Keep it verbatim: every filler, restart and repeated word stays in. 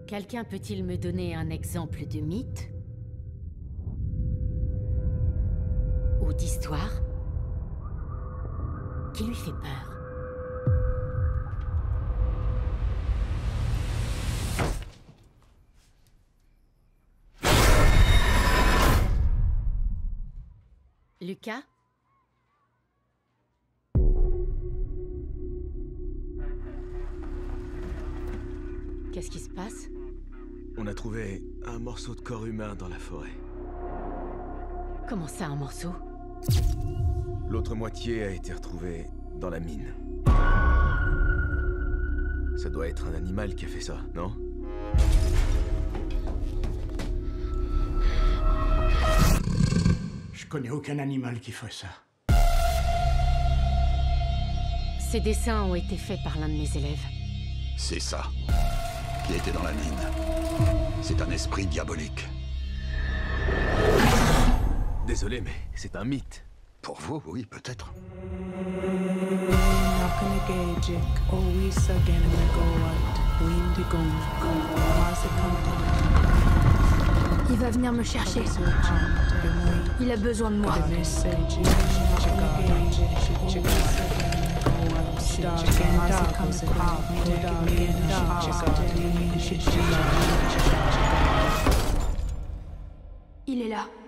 Quelqu'un peut-il me donner un exemple de mythe? Ou d'histoire qui lui fait peur? Lucas? Qu'est-ce qui se passe? On a trouvé un morceau de corps humain dans la forêt. Comment ça, un morceau? L'autre moitié a été retrouvée dans la mine. Ça doit être un animal qui a fait ça, non? Je connais aucun animal qui ferait ça. Ces dessins ont été faits par l'un de mes élèves. C'est ça, qui était dans la mine. C'est un esprit diabolique. Désolé, mais c'est un mythe. Pour vous, oui, peut-être. Il va venir me chercher. Il a besoin de moi. Il est là.